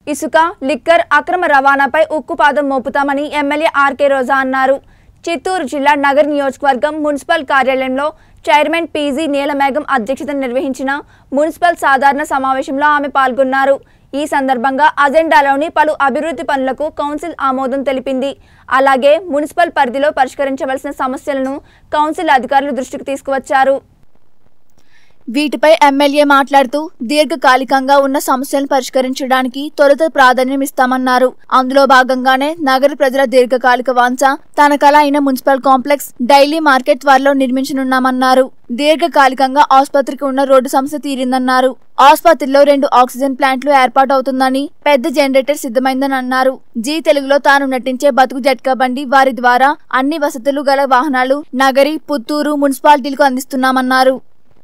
ఇసుక, లిక్కర్ అక్రమ రవాణాపై ఉక్కుపాదం మోపుతామని ఎమ్మెల్యే ఆర్కే రోజా అన్నారు. చిత్తూరు జిల్లా నగర్ నియోజకవర్గం మున్సిపల్ కార్యాలయంలో చైర్మన్ పీజీ నీలమేఘం అధ్యక్షతన నిర్వహించిన మున్సిపల్ సాధారణ సమావేశంలో ఆమె పాల్గొన్నారు. ఈ సందర్భంగా అజెండాలోని పలు అభివృద్ధి పనులకు కౌన్సిల్ ఆమోదం తెలిపింది. అలాగే మున్సిపల్ పరిధిలో పరిష్కరించవలసిన సమస్యలను కౌన్సిల్ అధికారుల దృష్టికి తీసుకువచ్చారు. వీటిపై ఎమ్మెల్యే మాట్లాడుతూ దీర్ఘకాలికంగా ఉన్న సమస్యలను పరిష్కరించడానికి తొలుత ప్రాధాన్యం ఇస్తామన్నారు. అందులో భాగంగానే నగర ప్రజల దీర్ఘకాలిక వాంఛ తన కల అయిన మున్సిపల్ కాంప్లెక్స్ డైలీ మార్కెట్ త్వరలో నిర్మించనున్నామన్నారు. దీర్ఘకాలికంగా ఆసుపత్రికి ఉన్న రోడ్డు సమస్య తీరిందన్నారు. ఆసుపత్రిలో 2 ఆక్సిజన్ ప్లాంట్లు ఏర్పాటవుతుందని, పెద్ద జనరేటర్ సిద్ధమైందని అన్నారు. జీ తెలుగులో తాను నటించే బతుకు జట్కా బండి వారి ద్వారా అన్ని వసతులు గల వాహనాలు నగరి, పుత్తూరు మున్సిపాలిటీలకు అందిస్తున్నామన్నారు.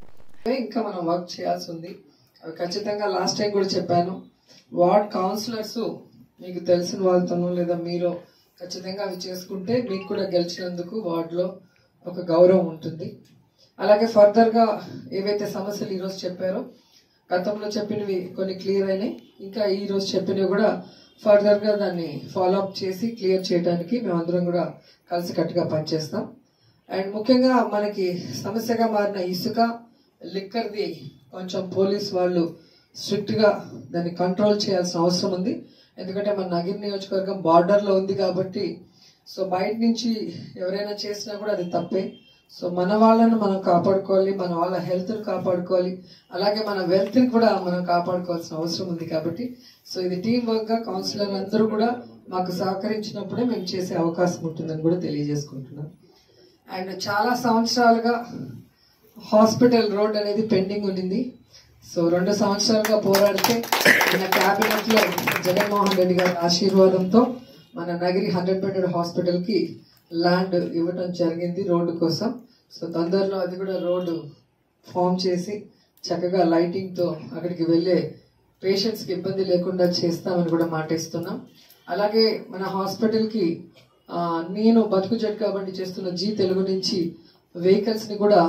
ఇంకా మనం వర్క్ చేయాల్సి ఉంది. అవి ఖచ్చితంగా లాస్ట్ టైం కూడా చెప్పాను. వార్డ్ కౌన్సిలర్స్ మీకు తెలిసిన వాళ్ళతోనో లేదా మీరు ఖచ్చితంగా అవి చేసుకుంటే మీకు కూడా గెలిచినందుకు వార్డులో ఒక గౌరవం ఉంటుంది. అలాగే ఫర్దర్గా ఏవైతే సమస్యలు ఈరోజు చెప్పారో, గతంలో చెప్పినవి కొన్ని క్లియర్ అయినాయి. ఇంకా ఈరోజు చెప్పినవి కూడా ఫర్దర్గా దాన్ని ఫాలోఅప్ చేసి క్లియర్ చేయడానికి మేమందరం కూడా కలిసికట్టుగా పనిచేస్తాం. అండ్ ముఖ్యంగా మనకి సమస్యగా మారిన ఇసుక, లిక్కర్ది కొంచెం పోలీస్ వాళ్ళు స్ట్రిక్ట్ గా దాన్ని కంట్రోల్ చేయాల్సిన అవసరం ఉంది. ఎందుకంటే మన నగిరి నియోజకవర్గం బార్డర్ లో ఉంది కాబట్టి సో బయట నుంచి ఎవరైనా చేసినా కూడా అది తప్పే. సో మన వాళ్ళను మనం కాపాడుకోవాలి, మన వాళ్ళ హెల్త్ ని కాపాడుకోవాలి, అలాగే మన వెల్త్ ని కూడా మనం కాపాడుకోవాల్సిన అవసరం ఉంది. కాబట్టి సో ఇది టీం వర్క్ గా కౌన్సిలర్ అందరూ కూడా మాకు సహకరించినప్పుడే మేము చేసే అవకాశం ఉంటుందని కూడా తెలియజేసుకుంటున్నాం. అండ్ చాలా సంవత్సరాలుగా హాస్పిటల్ రోడ్ అనేది పెండింగ్ ఉండింది. సో 2 సంవత్సరాలుగా పోరాడితే మన క్యాబినెట్ లో జగన్మోహన్ రెడ్డి గారి ఆశీర్వాదంతో మన నగిరి 100-బెడెడ్ హాస్పిటల్ కి ల్యాండ్ ఇవ్వడం జరిగింది రోడ్డు కోసం. సో తొందరలో అది కూడా రోడ్డు ఫామ్ చేసి చక్కగా లైటింగ్ తో అక్కడికి వెళ్లే పేషెంట్స్ కి ఇబ్బంది లేకుండా చేస్తామని కూడా మాట ఇస్తున్నాం. అలాగే మన హాస్పిటల్ కి నేను బతుకు జట్కా బండి చేస్తున్న జీ తెలుగు నుంచి వెహికల్స్ ని కూడా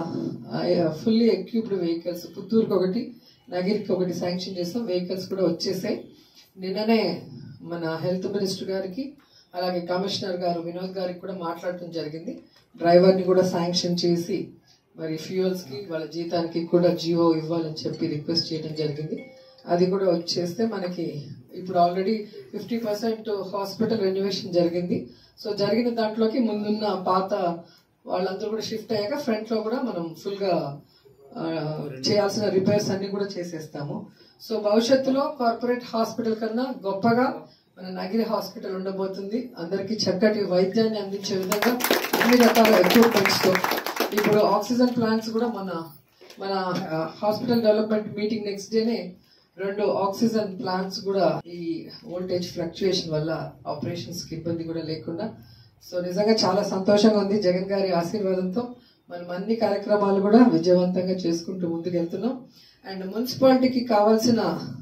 ఫుల్లీ ఎక్విప్డ్ వెహికల్స్ పుత్తూరుకి ఒకటి, నగిరికి ఒకటి శాంక్షన్ చేస్తాం. వెహికల్స్ కూడా వచ్చేసాయి. నిన్ననే మన హెల్త్ మినిస్టర్ గారికి అలాగే కమిషనర్ గారు వినోద్ గారికి కూడా మాట్లాడటం జరిగింది. డ్రైవర్ ని కూడా శాంక్షన్ చేసి మరి ఫ్యూయల్స్ కి వాళ్ళ జీతానికి కూడా జియో ఇవ్వాలని చెప్పి రిక్వెస్ట్ చేయడం జరిగింది. అది కూడా వచ్చేస్తే మనకి ఇప్పుడు ఆల్రెడీ 50% హాస్పిటల్ రెన్యువేషన్ జరిగింది. సో జరిగిన దాంట్లోకి ముందున్న పాత వాళ్ళందరూ కూడా షిఫ్ట్ అయ్యాక ఫ్రంట్ లో కూడా మనం ఫుల్ గా చేయాల్సిన రిపేర్స్ అన్ని కూడా చేసేస్తాము. సో భవిష్యత్తులో కార్పొరేట్ హాస్పిటల్ కన్నా గొప్పగా మన నగిరి హాస్పిటల్ ఉండబోతుంది. అందరికీ చక్కటి వైద్యాన్ని అందించే విధంగా అన్ని రకాల ఎక్విప్మెంట్స్ తో ఇప్పుడు ఆక్సిజన్ ప్లాంట్స్ కూడా మన హాస్పిటల్ డెవలప్మెంట్ మీటింగ్ నెక్స్ట్ డేనే 2 ఆక్సిజన్ ప్లాంట్స్ కూడా ఈ వోల్టేజ్ ఫ్లక్చుయేషన్ వల్ల ఆపరేషన్స్ కి ఇబ్బంది కూడా లేకుండా. సో నిజంగా చాలా సంతోషంగా ఉంది. జగన్ గారి ఆశీర్వాదంతో మనం అన్ని కార్యక్రమాలు కూడా విజయవంతంగా చేసుకుంటూ ముందుకెళ్తున్నాం. అండ్ మున్సిపాలిటీకి కావాల్సిన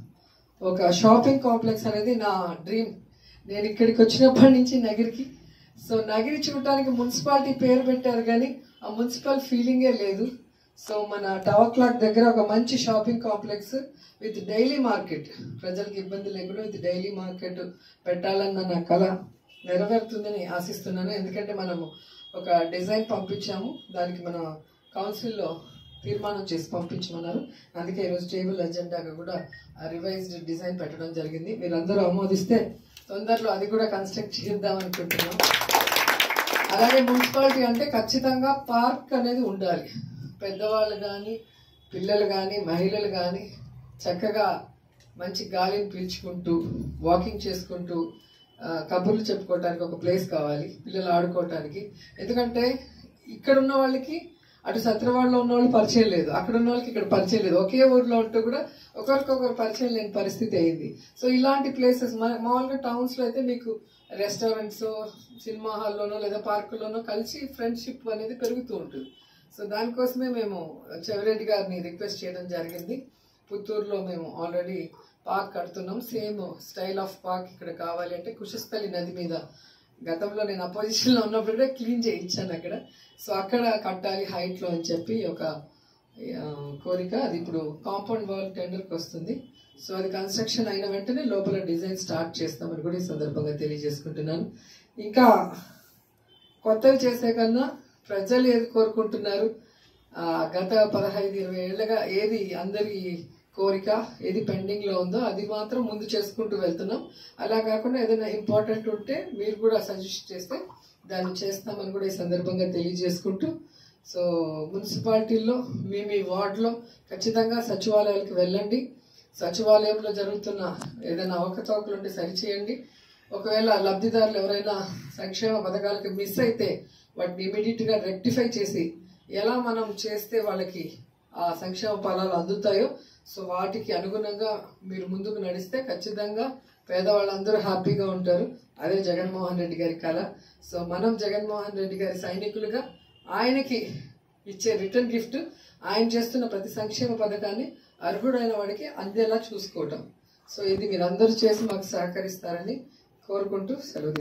ఒక షాపింగ్ కాంప్లెక్స్ అనేది నా డ్రీమ్. నేను ఇక్కడికి వచ్చినప్పటి నుంచి నగిరికి, సో నగిరి చూడటానికి మున్సిపాలిటీ పేరు పెట్టారు కానీ ఆ మున్సిపల్ ఫీలింగే లేదు. సో మన టవర్ క్లాక్ దగ్గర ఒక మంచి shopping complex with daily market, ప్రజలకు ఇబ్బంది లేకుండా విత్ డైలీ మార్కెట్ పెట్టాలన్న నా కళ నెరవేరుతుందని ఆశిస్తున్నాను. ఎందుకంటే మనము ఒక డిజైన్ పంపించాము, దానికి మన కౌన్సిల్లో తీర్మానం చేసి పంపించమన్నారు. అందుకే ఈరోజు టేబుల్ అజెండాగా కూడా రివైజ్డ్ డిజైన్ పెట్టడం జరిగింది. మీరందరూ ఆమోదిస్తే తొందరలో అది కూడా కన్స్ట్రక్ట్ చేద్దాం అనుకుంటున్నాం. అలాగే మున్సిపాలిటీ అంటే ఖచ్చితంగా పార్క్ అనేది ఉండాలి. పెద్దవాళ్ళు కానీ, పిల్లలు కానీ, మహిళలు కానీ చక్కగా మంచి గాలిని పీల్చుకుంటూ వాకింగ్ చేసుకుంటూ కబుర్లు చెప్పుకోవటానికి ఒక ప్లేస్ కావాలి, పిల్లలు ఆడుకోవటానికి. ఎందుకంటే ఇక్కడ ఉన్న వాళ్ళకి అటు సత్రవాడలో ఉన్న వాళ్ళు పరిచయం లేదు, అక్కడ ఉన్న వాళ్ళకి ఇక్కడ పరిచయం లేదు. ఒకే ఊర్లో ఉంటూ కూడా ఒకరికొకరు పరిచయం లేని పరిస్థితి అయింది. సో ఇలాంటి ప్లేసెస్ మామూలుగా టౌన్స్ లో అయితే మీకు రెస్టారెంట్స్, సినిమా హాల్లోనో లేదా పార్కుల్లోనో కలిసి ఫ్రెండ్షిప్ అనేది పెరుగుతూ ఉంటుంది. సో దానికోసమే మేము చెవిరెడ్డి గారిని రిక్వెస్ట్ చేయడం జరిగింది. పుత్తూరులో మేము ఆల్రెడీ పార్క్ కడుతున్నాం. సేమ్ స్టైల్ ఆఫ్ పార్క్ ఇక్కడ కావాలి అంటే కుషస్థలి నది మీద గతంలో నేను అపోజిషన్ లో ఉన్నప్పుడు కూడా క్లీన్ చేయించాను అక్కడ. సో అక్కడ కట్టాలి హైట్ లో అని చెప్పి ఒక కోరిక. అది ఇప్పుడు కాంపౌండ్ వాల్ టెండర్కి వస్తుంది. సో అది కన్స్ట్రక్షన్ అయిన వెంటనే లోపల డిజైన్ స్టార్ట్ చేస్తామని కూడా ఈ సందర్భంగా తెలియజేసుకుంటున్నాను. ఇంకా కొత్తవి చేసే కన్నా ప్రజలు ఏది కోరుకుంటున్నారు, గత 15-20 ఏళ్లుగా ఏది అందరి కోరిక, ఏది పెండింగ్ లో ఉందో అది మాత్రం ముందు చేసుకుంటూ వెళ్తున్నాం. అలా కాకుండా ఏదైనా ఇంపార్టెంట్ ఉంటే మీరు కూడా సజెస్ట్ చేస్తే దాన్ని చేస్తామని కూడా ఈ సందర్భంగా తెలియజేసుకుంటూ, సో మున్సిపాలిటీల్లో మీ వార్డులో ఖచ్చితంగా సచివాలయాలకు వెళ్ళండి. సచివాలయంలో జరుగుతున్న ఏదైనా అవకతవకలు ఉంటే సరిచేయండి. ఒకవేళ లబ్ధిదారులు ఎవరైనా సంక్షేమ పథకాలకి మిస్ అయితే వాటిని ఇమీడియట్ గా రెక్టిఫై చేసి ఎలా మనం చేస్తే వాళ్ళకి ఆ సంక్షేమ ఫలాలు అందుతాయో సో వాటికి అనుగుణంగా మీరు ముందుకు నడిస్తే ఖచ్చితంగా పేదవాళ్ళందరూ హ్యాపీగా ఉంటారు. అదే జగన్మోహన్ రెడ్డి గారి కళ. సో మనం జగన్మోహన్ రెడ్డి గారి సైనికులుగా ఆయనకి ఇచ్చే రిటర్న్ గిఫ్ట్ ఆయన చేస్తున్న ప్రతి సంక్షేమ పథకాన్ని అర్హుడైన వాడికి అందేలా చూసుకోవటం. సో ఇది మీరందరూ చేసి మాకు సహకరిస్తారని కోరుకుంటూ సెలవు.